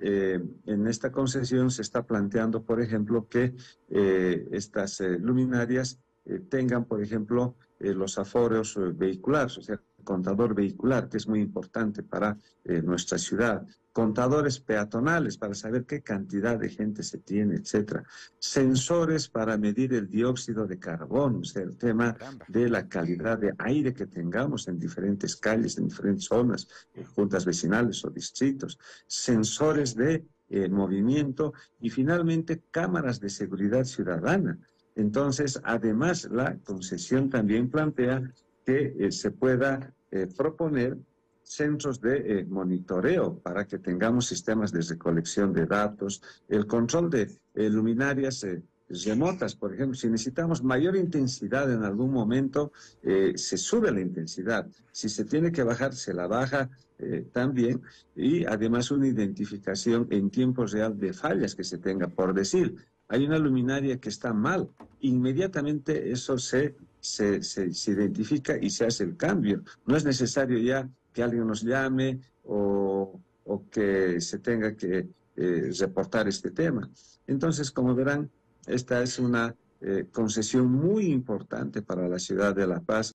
en esta concesión se está planteando, por ejemplo, que estas luminarias tengan, por ejemplo, los aforos vehiculares, o sea, contador vehicular, que es muy importante para nuestra ciudad, contadores peatonales para saber qué cantidad de gente se tiene, etcétera, sensores para medir el dióxido de carbono, o sea, el tema Caramba. de la calidad de aire que tengamos en diferentes calles, en diferentes zonas, juntas vecinales o distritos, sensores de movimiento y finalmente cámaras de seguridad ciudadana. Entonces, además, la concesión también plantea que se pueda proponer centros de monitoreo para que tengamos sistemas de recolección de datos, el control de luminarias remotas, por ejemplo, si necesitamos mayor intensidad en algún momento, se sube la intensidad. Si se tiene que bajar, se la baja también. Y además una identificación en tiempo real de fallas que se tenga. Por decir, hay una luminaria que está mal, inmediatamente eso se identifica y se hace el cambio. No es necesario ya que alguien nos llame o que se tenga que reportar este tema. Entonces, como verán, esta es una concesión muy importante para la ciudad de La Paz.